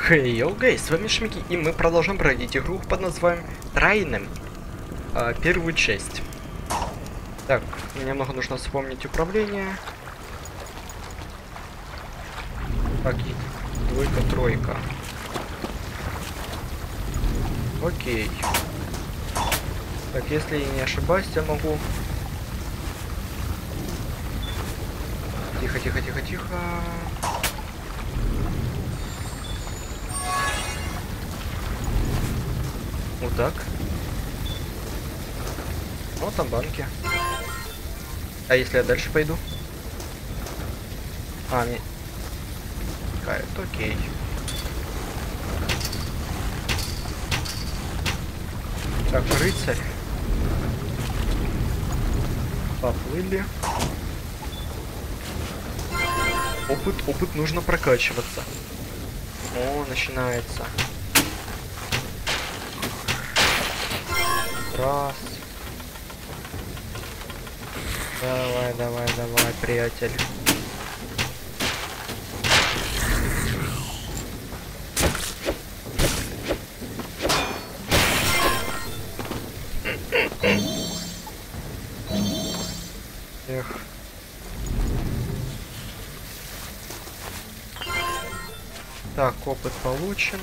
Хей, окей, с вами Шмики, и мы продолжаем пройти игру под названием Трайнем, первую часть. Так, мне много нужно вспомнить управление. Так, двойка, тройка. Окей. Так, если я не ошибаюсь, я могу... Тихо, тихо, тихо, тихо. Вот так. Вот там банки. А если я дальше пойду? А, не... Кайт, окей. Так, рыцарь. Поплыли. Опыт нужно прокачиваться. О, начинается. Раз. Давай, давай, давай, приятель. Эх. Так, опыт получен.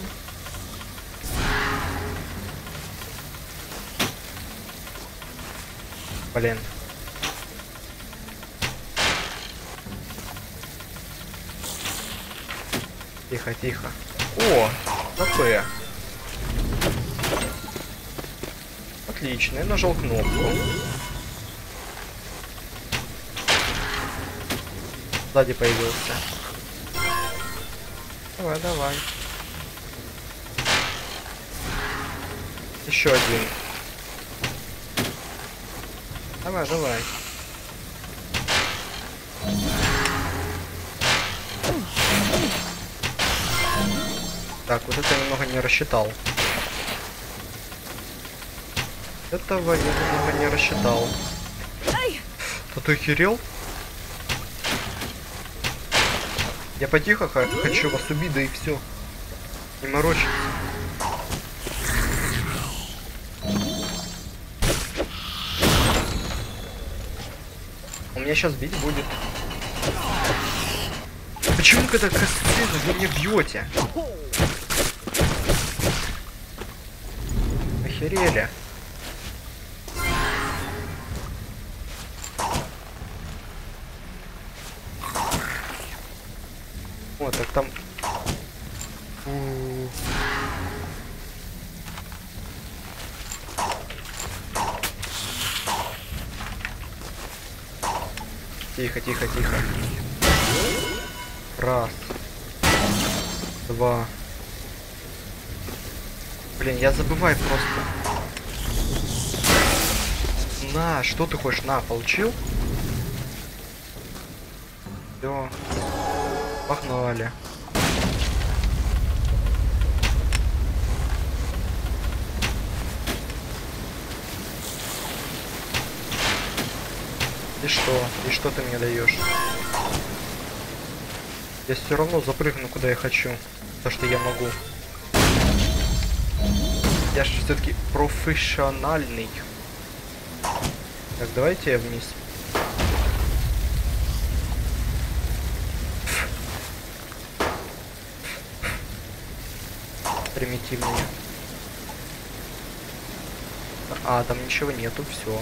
Блин. Тихо, тихо. О, ХП. Отлично, я нажал кнопку. Сзади появился. Давай, давай. Еще один. Давай, давай. Так, вот это немного не рассчитал. Этого я немного не рассчитал. Да ты охерел? Я потихо хочу вас убить, да и все. Не морочиться. У меня сейчас бить будет. Почему когда косвенно вы мне бьете? Охерели. Вот, так там... Тихо, тихо, тихо. Раз. Два. Блин, я забываю просто. На, что ты хочешь? На, получил? Все. Погнали. И что? И что ты мне даешь? Я все равно запрыгну, куда я хочу. То, что я могу. Я же все-таки профессиональный. Так, давайте я вниз. Примитивные. А, там ничего нету, все.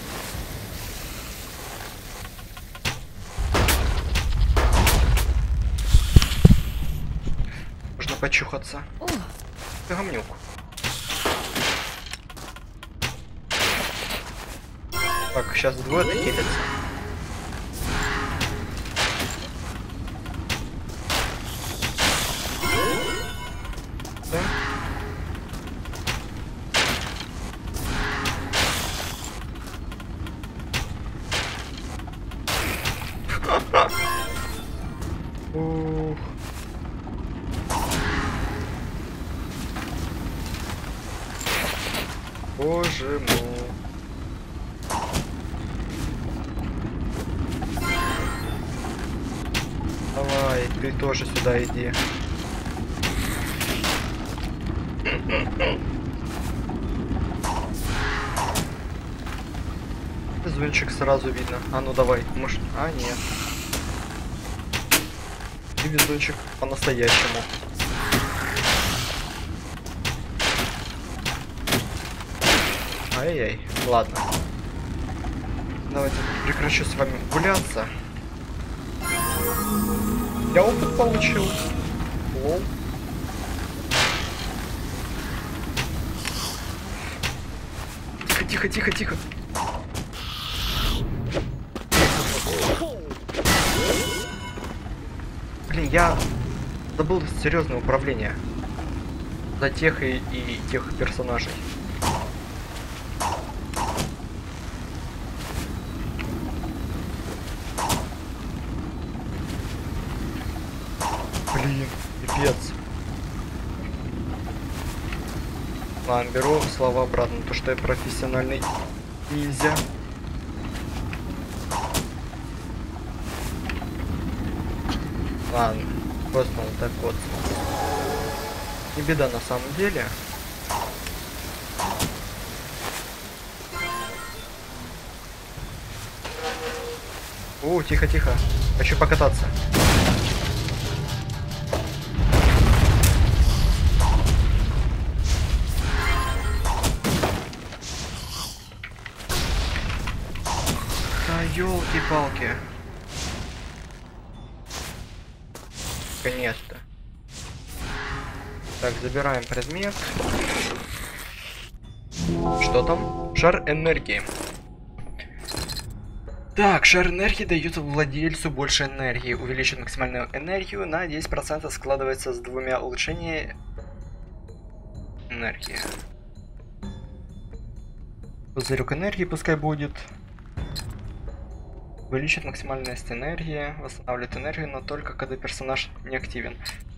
Можно почухаться. Гамнюк. Так, сейчас двое дохилятся. Да? Ух. Боже мой. Давай, ты тоже сюда иди. Звончик сразу видно. А ну давай, может... А, нет. И везунчик по-настоящему. Ай-яй, ладно. Давайте прекращу с вами гуляться. Я опыт получил. Лол. Тихо, тихо, тихо, тихо. Блин, я забыл серьезное управление за тех и тех персонажей. Блин, пипец. Ладно, беру слова обратно, то что я профессиональный ниндзя. Ладно, просто вот так вот. Не беда на самом деле. Тихо, тихо. Хочу покататься. Да ёлки-палки. Наконец-то. Так, забираем предмет. Что там? Шар энергии. Так, шар энергии дает владельцу больше энергии. Увеличит максимальную энергию на 10%, складывается с двумя улучшениями энергии. Пузырек энергии пускай будет. Увеличит максимальность энергии, восстанавливает энергию, но только когда персонаж не активен.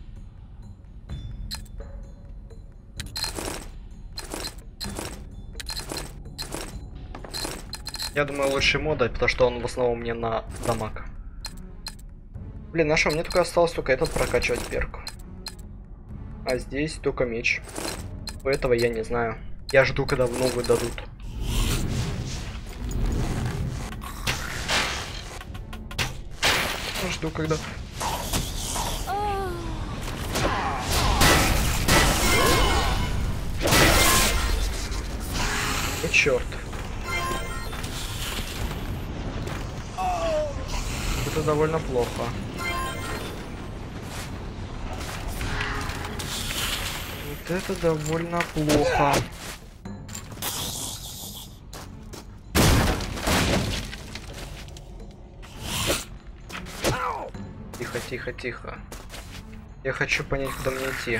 Я думаю, лучше ему дать, потому что он в основном мне на дамаг. Блин, а что, мне только осталось только этот прокачивать перк. А здесь только меч. У этого я не знаю. Я жду, когда в новую дадут. Жду, когда... О, черт. Это довольно плохо. Вот это довольно плохо. Тихо, тихо, тихо. Я хочу понять, куда мне идти.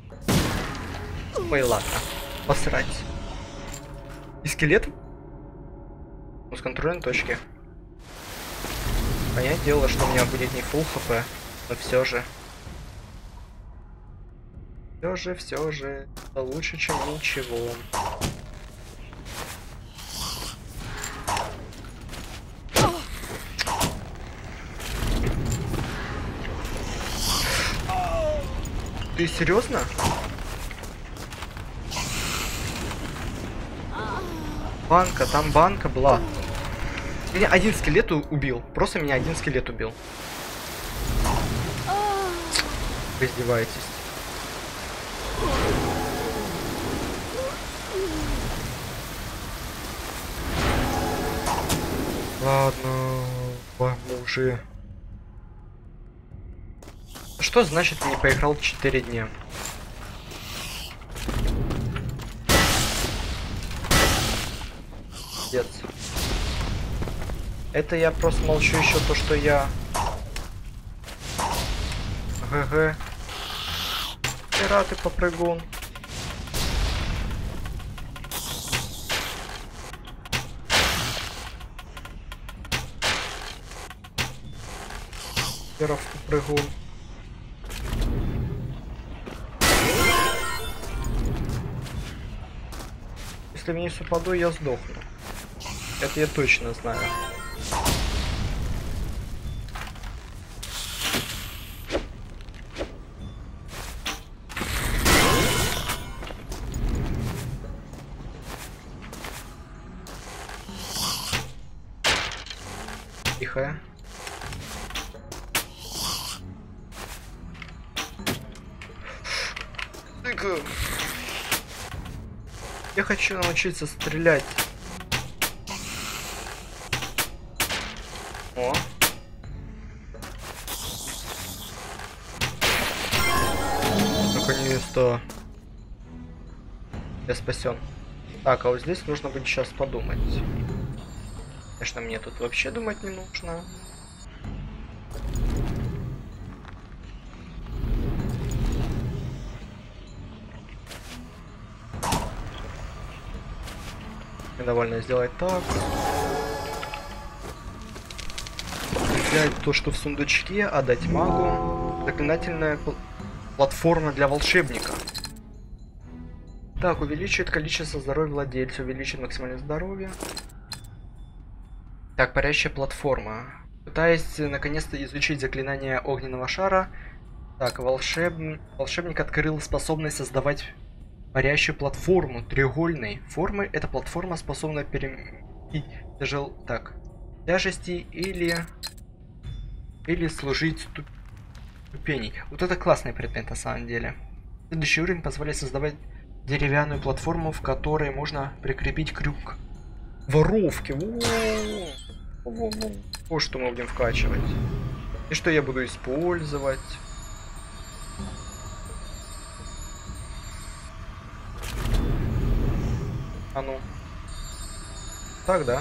Ой, ладно. Посрать. И скелет? Ну, с контрольной точки. Понятное дело, что у меня будет не full хп, но все же. Все же. Это лучше, чем ничего. Ты серьезно? Банка, там банка была. Меня один скелет убил. Просто меня один скелет убил. Вы издеваетесь. Ладно, вам уже. Что значит не поиграл 4 дня? Пиздец. Это я просто молчу еще то, что я... ГГ. Пираты попрыгун. Пират попрыгун. Если вниз упаду, я сдохну. Это я точно знаю. Тихо. Я хочу научиться стрелять. О. Наконец-то. Я спасен. Так, а вот здесь нужно будет сейчас подумать. Конечно, мне тут вообще думать не нужно. Довольно сделать так. Взять то, что в сундучке, отдать магу. Заклинательная платформа для волшебника. Так, увеличивает количество здоровья владельца, увеличит максимальное здоровье. Так, парящая платформа. Пытаясь наконец-то изучить заклинание огненного шара. Так, волшебник открыл способность создавать парящую платформу треугольной формы. Эта платформа способна переместить тяжести или служить ступеней. Вот это классный предмет на самом деле. Следующий уровень позволяет создавать деревянную платформу, в которой можно прикрепить крюк воровки. Вот что мы будем вкачивать. И что я буду использовать. А ну. Так, да.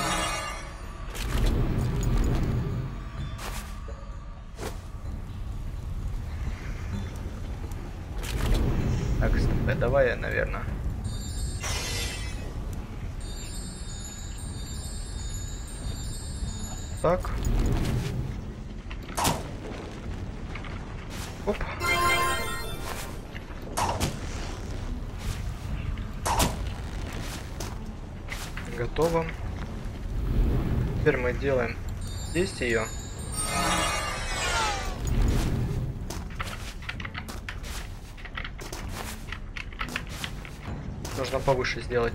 Так, стоп, давай я, наверное. Так. Оп. Готово. Теперь мы делаем здесь ее. Нужно повыше сделать.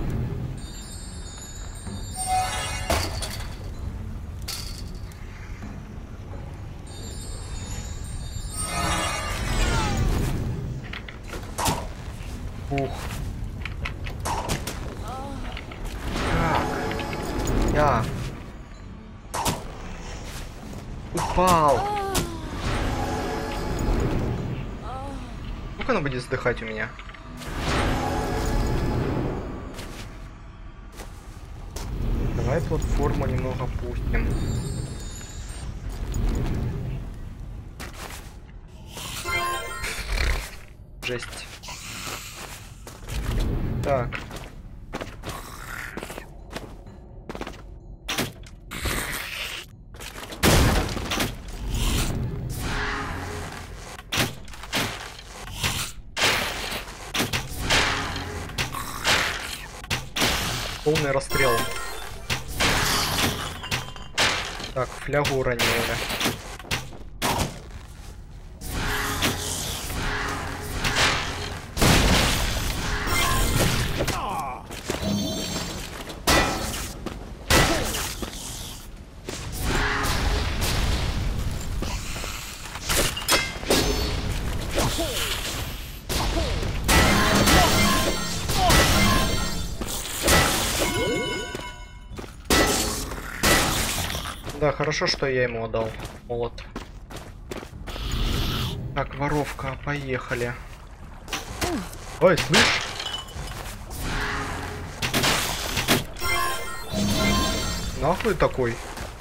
Ух. Как? Я упал. Сколько она будет вздыхать у меня? Давай платформу немного пустим. Жесть. Так. Полный расстрел. Так, флягу уронили. Да, хорошо, что я ему отдал молот. Так, воровка, поехали. Ой, слышь? Нахуй такой?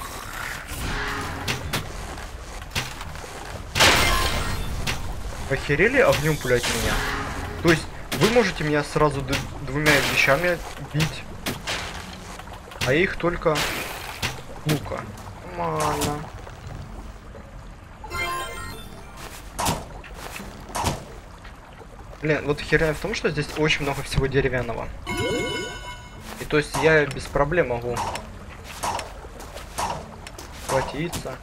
Охерели огнем пулять меня? То есть вы можете меня сразу двумя вещами бить, а их только лука. Нормально. Блин, вот херня в том, что здесь очень много всего деревянного. И то есть я без проблем могу хватиться.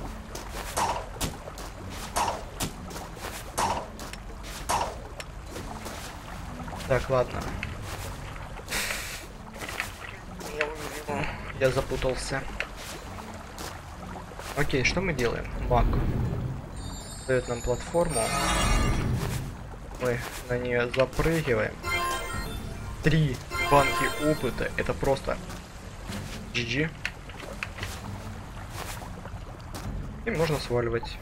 Так, ладно. Я запутался. Окей, что мы делаем? Маг дает нам платформу. Мы на нее запрыгиваем. 3 банки опыта. Это просто GG. И можно сваливать.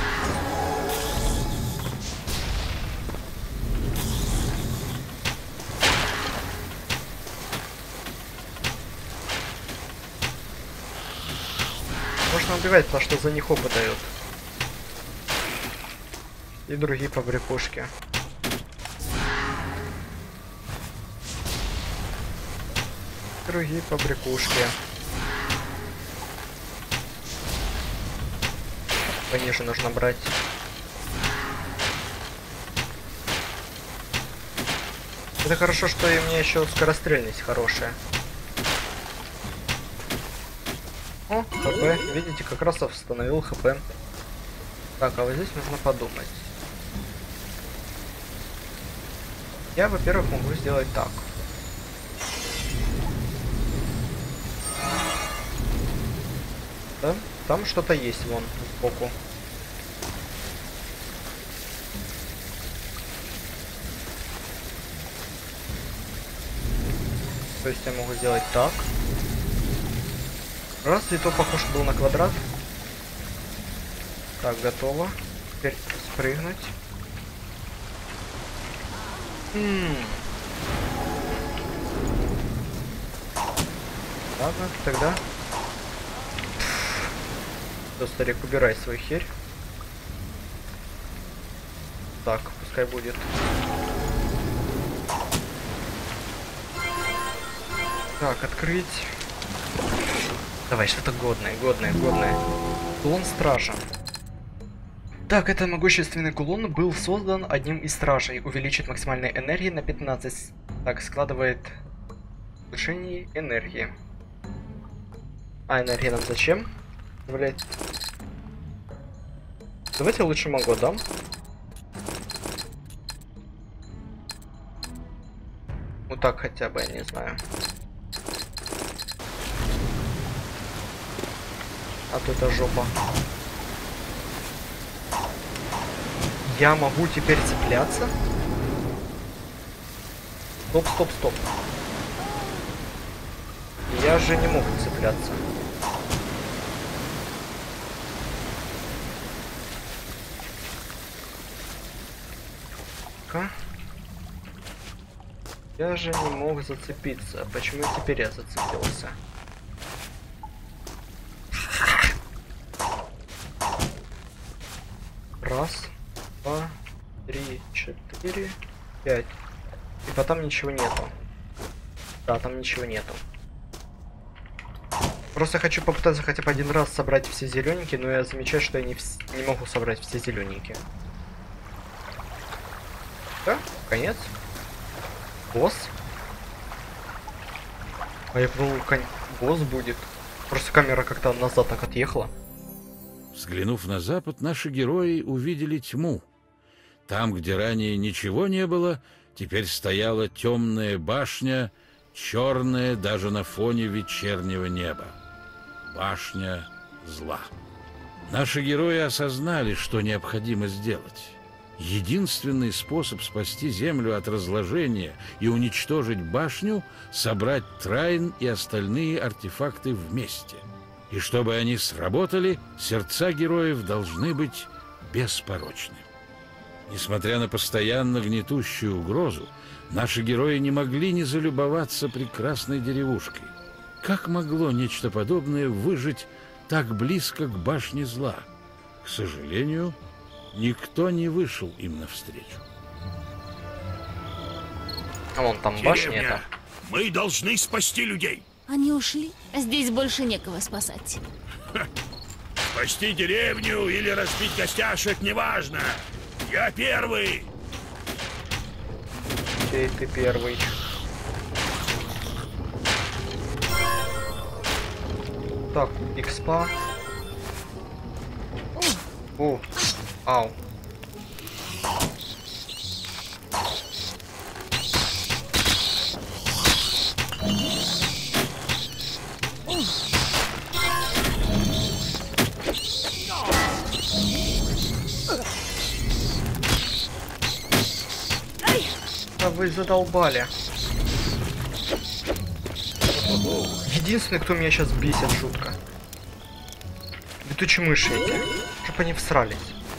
Можно убивать, потому что за них опыт дают. И другие побрякушки. Другие побрякушки. Пониже нужно брать. Это хорошо, что и у меня еще скорострельность хорошая. О, ХП. Видите, как раз восстановил ХП. Так, а вот здесь нужно подумать. Я, во-первых, могу сделать так. Да? Там что-то есть вон сбоку. То есть я могу сделать так. Раз, и то похож был на квадрат. Так, готово. Теперь спрыгнуть. Ладно, тогда. Все, старик, убирай свою херь. Так, пускай будет. Так, открыть. Давай, что-то годное. Кулон стража. Так, этот могущественный кулон был создан одним из стражей. Увеличит максимальной энергии на 15. Так, складывает улучшение энергии. А энергия нам зачем? Блять. Давайте лучше могу дам. Вот так хотя бы, я не знаю. А то это жопа. Я могу теперь цепляться? Стоп. Я же не мог цепляться. Я же не мог зацепиться. Почему теперь я зацепился? Раз, 2, 3, 4, 5. И потом ничего нету. Да, там ничего нету. Просто хочу попытаться хотя бы один раз собрать все зелененькие, но я замечаю, что я не могу собрать все зелененькие. Да, конец. Босс. А я подумал, босс будет. Просто камера как-то назад так отъехала. Взглянув на запад, наши герои увидели тьму. Там, где ранее ничего не было, теперь стояла темная башня, черная даже на фоне вечернего неба. Башня зла. Наши герои осознали, что необходимо сделать. Единственный способ спасти Землю от разложения и уничтожить башню — собрать Трайн и остальные артефакты вместе. И чтобы они сработали, сердца героев должны быть беспорочны. Несмотря на постоянно гнетущую угрозу, наши герои не могли не залюбоваться прекрасной деревушкой. Как могло нечто подобное выжить так близко к башне зла? К сожалению, никто не вышел им навстречу. А вон там башня это. Мы должны спасти людей. Они ушли. Здесь больше некого спасать. Спасти деревню или разбить костяшек, неважно. Я первый. Окей, ты первый. Так, экспа. О, ау. вы задолбали. Единственный, кто меня сейчас бесит жутко. Летучие мыши эти. Чтоб они всрались.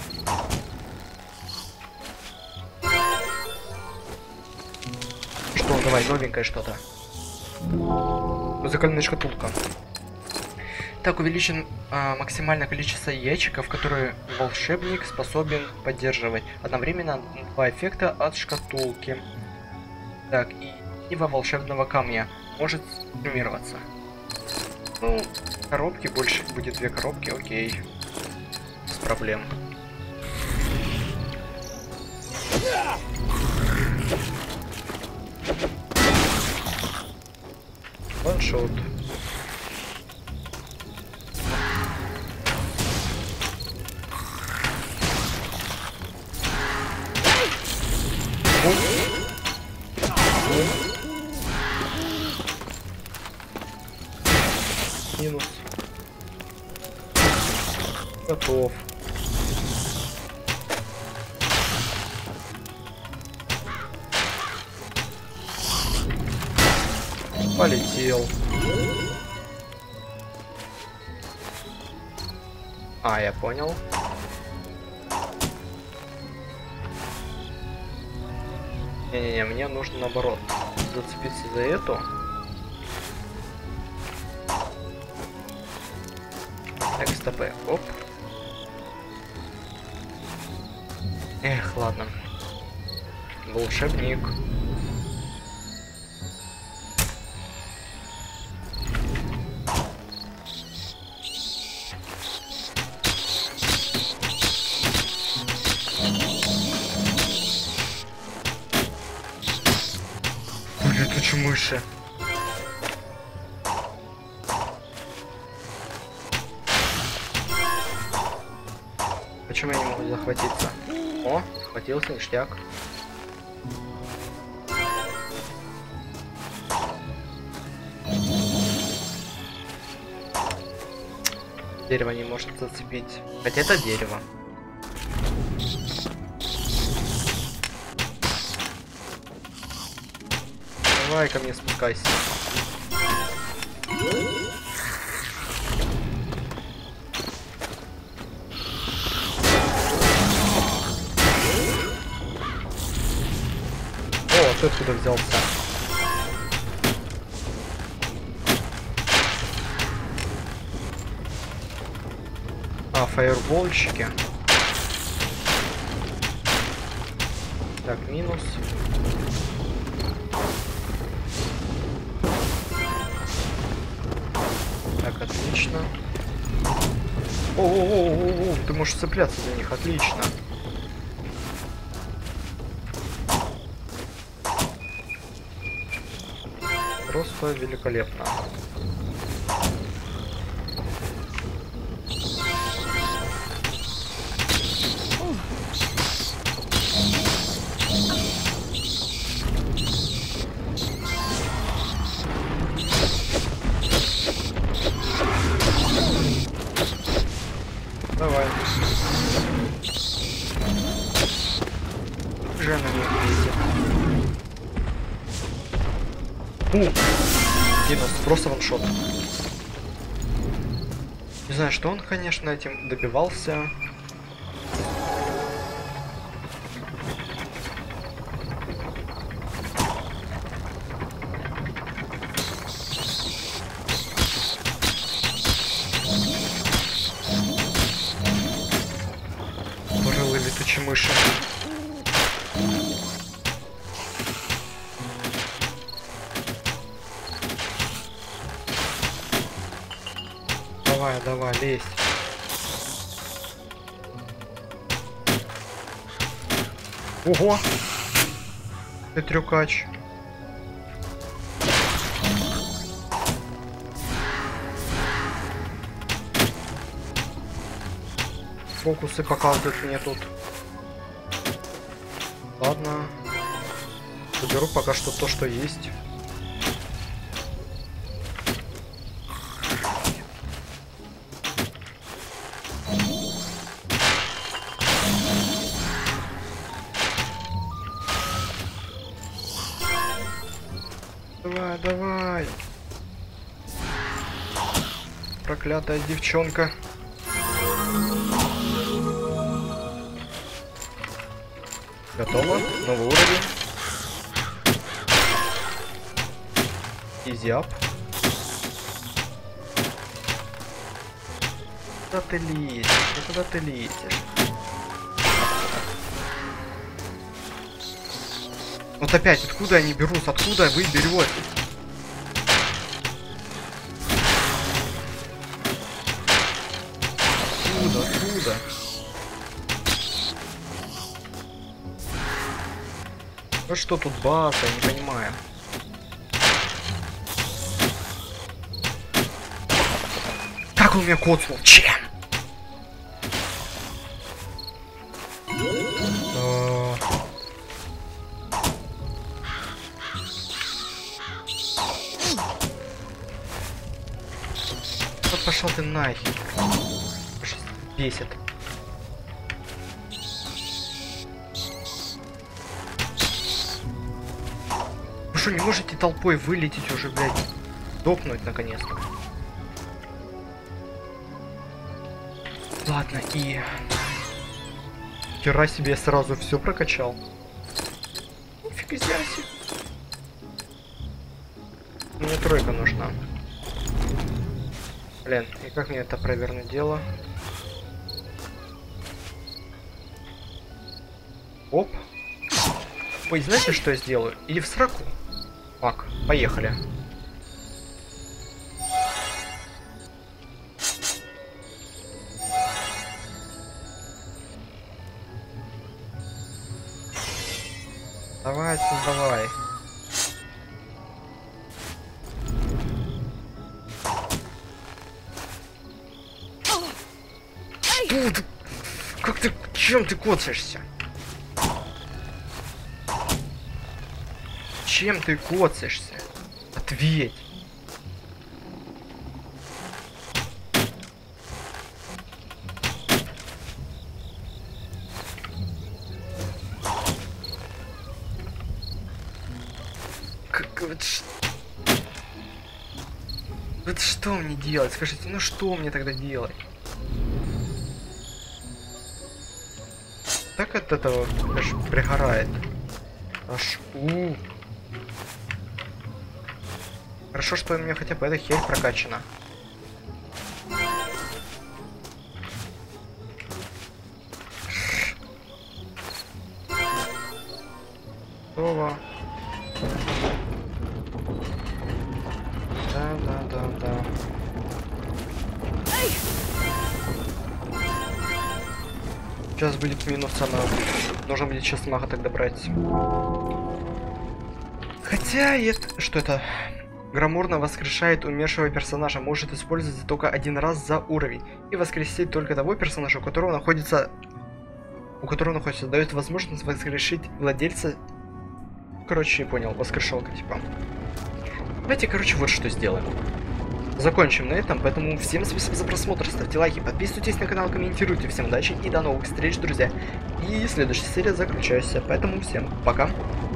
Что, давай, новенькое что-то. Музыкальная шкатулка. Так, увеличен максимальное количество ящиков, которые волшебник способен поддерживать. Одновременно 2 эффекта от шкатулки. Так, и сила волшебного камня может суммироваться. Ну, коробки больше будет 2 коробки, окей. Без проблем. Ваншот. Минус. Готов. Полетел. А, я понял. Не-не-не, мне нужно наоборот зацепиться за эту. Так, стоп, оп. Эх, ладно. Волшебник. Летучие мыши. Почему я не могу захватиться? О, схватился, ништяк. Дерево не может зацепить. Хотя это дерево. Давай ко мне спускайся. О, ты откуда взялся? А, фаербольщики. Так, минус. Так, отлично. О, ты можешь цепляться за них, отлично. Просто великолепно. Давай. Уже на них бесит. Минус, просто ваншот. Не знаю, что он, конечно, этим добивался. Бурылы летучие мыши. Давай, давай, лезь. Ого! Ты трюкач. Фокусы показывают мне тут. Ладно. Заберу пока что то, что есть. давай. Проклятая девчонка. Готово. Новый уровень. Изяп. Куда ты лезешь? Куда ты лезешь? Вот опять, откуда они берут? Откуда вы берете? Откуда? Ну что тут база, я не понимаю. Как он меня коцнул? Чем? Вот пошел ты нахер. Бесит. Вы что, не можете толпой вылететь уже, блядь? Допнуть наконец-то. Ладно, и... Хера себе, я сразу все прокачал. Фига себе. Мне тройка нужна. Блин, и как мне это провернуть дело? Оп. Ой, знаете, что я сделаю? Иди в сраку. Мак, поехали. Давай, давай. Как ты, чем ты коцаешься? Чем ты коцаешься? Ответь. Вот что мне делать? Скажите, ну что мне тогда делать? Так от этого аж пригорает. Аж Хорошо, что у меня хотя бы эта херь прокачана. Готово. Да. Сейчас будет минус она. Нужно будет сейчас мага тогда брать. Хотя это... Что это? Граммурно воскрешает умершего персонажа. Может использоваться только один раз за уровень. И воскресить только того персонажа, у которого находится... Дает возможность воскрешить владельца... Короче, не понял. Воскрешалка, типа. Давайте, короче, вот что сделаем. Закончим на этом, поэтому всем спасибо за просмотр, ставьте лайки, подписывайтесь на канал, комментируйте. Всем удачи и до новых встреч, друзья. И следующая серия заключается, поэтому всем пока.